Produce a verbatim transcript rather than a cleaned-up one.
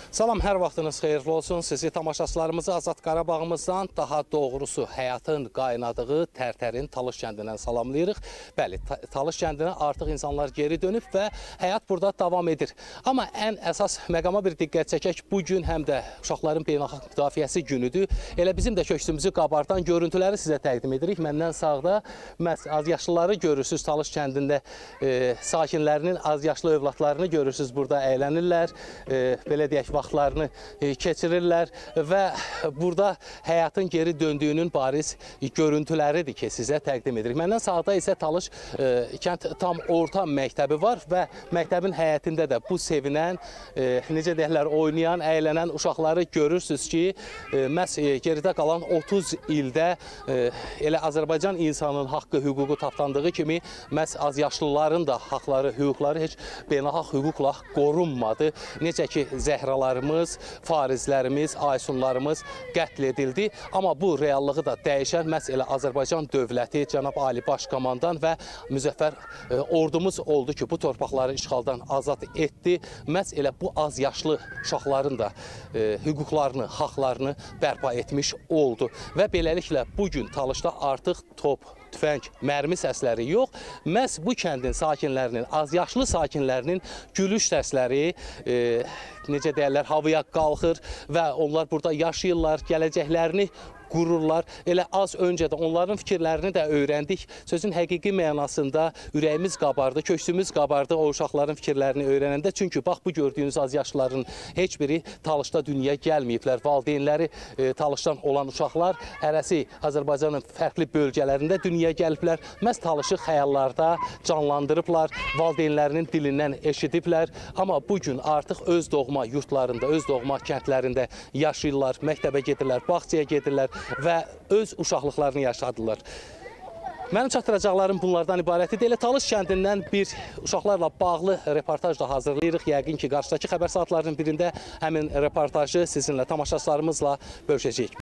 Salam, hər vaxtınız xeyirli olsun. Sizi tamaşaçılarımızı Azad Qarabağımızdan, daha doğrusu həyatın qaynadığı Tərtərin Talış kəndindən salamlayırıq. Bəli, Talış kəndinə artıq insanlar geri dönüb və həyat burada davam edir. Amma ən əsas məqama bir diqqət çəkək, bugün həm də uşaqların beynəlxalq müdafiəsi günüdür. Elə bizim də köksümüzü qabartan görüntüləri sizə təqdim edirik. Məndən sağda məhz azyaşlıları görürsünüz, Talış kəndində e, sakinlərinin azyaşlı övladlarını görürsünüz, burada əylənirlər, e, belə deyək, vaxtlarını keçirirlər və burada həyatın geri döndüyünün bariz görüntüləridir ki, sizə təqdim edirik. Məndən sağda isə Talış kənd tam orta məktəbi var və məktəbin həyətində də bu sevinən, necə deyirlər, oynayan, əylənən uşaqları görürsünüz ki, məhz geridə qalan otuz ildə elə Azərbaycan insanın haqqı, hüququ tapdandığı kimi məhz azyaşlıların da haqları, hüquqları heç beynəlxalq hüquqla qorunmadı. Necə ki, zəhralarımız, farizlərimiz, aysunlarımız qətl edildi. Amma bu reallığı da dəyişən məhz elə Azərbaycan dövləti, cənab Ali Başkomandan və müzəffər e, ordumuz oldu ki, bu torpaqları işğaldan azad etdi. Məhz elə bu az yaşlı uşaqların da e, hüquqlarını, haqlarını bərpa etmiş oldu. Və beləliklə bugün Talışda artıq top, tüfəng, mərmi səsləri yox, məhz bu kəndin sakinlərinin, azyaşlı sakinlərinin gülüş səsləri, e, necə deyərlər, havaya qalxır və onlar burada yaşayırlar, gələcəklərini qururlar. Elə az öncə də onların fikirlərini də öyrəndik. Sözün həqiqi mənasında ürəyimiz qabardı, köksümüz qabardı o uşaqların fikirlərini öyrənəndə. Çünki bax, bu gördüyünüz azyaşlıların heç biri Talışda dünyaya gəlməyiblər. Valideynləri e, Talışdan olan uşaqlar hərəsi Azərbaycanın fərqli bölgələrində dünyaya gəliblər. Məhz Talışı xəyallarda canlandırıblar, valideynlərinin dilindən eşidiblər. Amma bugün artıq öz doğma yurtlarında, öz doğma kəndlərində yaşayırlar, məktəbə gedirlər, bağçaya gedirlər və öz uşaqlıqlarını yaşadılar. Mənim çatdıracaqlarım bunlardan ibarətdir. Elə Talış kəndindən bir uşaqlarla bağlı reportaj da hazırlayırıq. Yəqin ki, qarşıdakı xəbər saatlarının birində həmin reportajı sizinlə, tamaşaçılarımızla bölüşəcəyik.